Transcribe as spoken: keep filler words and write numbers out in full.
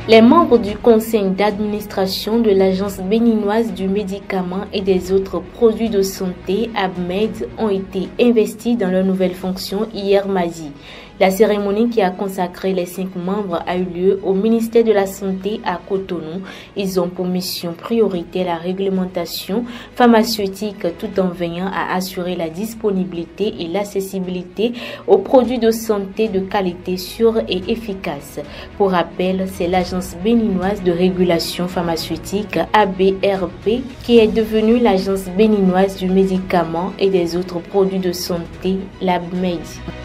Les membres du conseil d'administration de l'Agence béninoise du médicament et des autres produits de santé, ABMED, ont été investis dans leurs nouvelles fonctions hier mardi. La cérémonie qui a consacré les cinq membres a eu lieu au ministère de la Santé à Cotonou. Ils ont pour mission prioritaire la réglementation pharmaceutique tout en veillant à assurer la disponibilité et l'accessibilité aux produits de santé de qualité sûre et efficace. Pour rappel, c'est l'Agence béninoise de régulation pharmaceutique A B R P qui est devenue l'Agence béninoise du médicament et des autres produits de santé, l'ABMED.